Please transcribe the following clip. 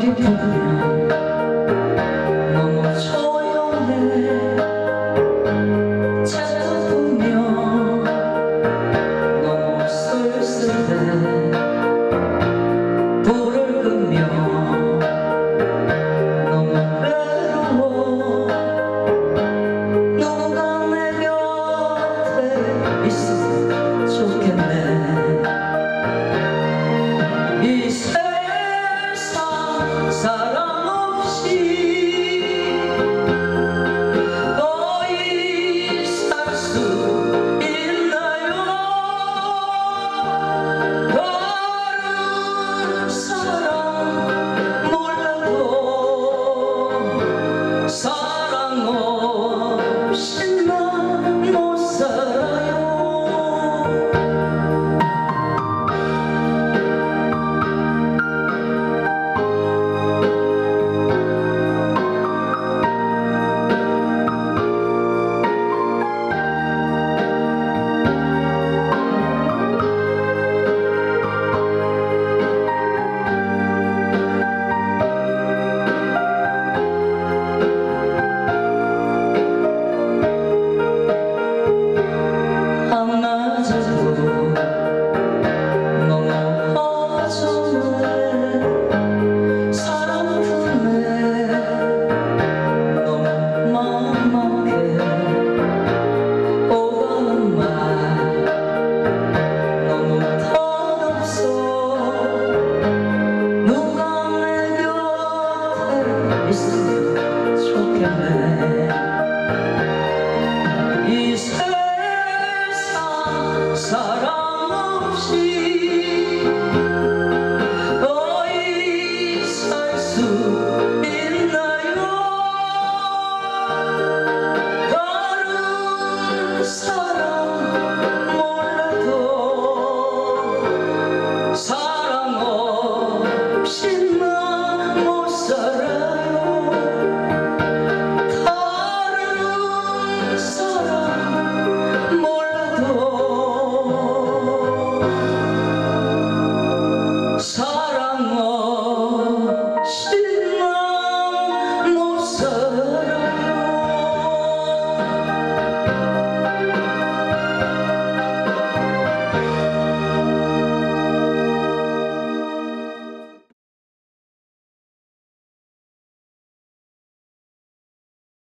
뒤편이면 너무 조용해. 책도 보면 너무 쓸쓸해. 불을 끄면 너무 외로워. 누가 내 곁에 있으면 좋겠네. 이 세상 사랑 없이 너희 살 수 있나요? 다른 사랑 몰라도 사랑 없이 난 못 살아요. 너무 허전해. 사랑 품에 너무 막막해. 오가는 말 너무 덧없어. 누가 내 곁에 있으면 좋겠네. 이 세상 사랑 없이 너희 살 수 있나요? 다른 사랑 몰라도 사랑 없이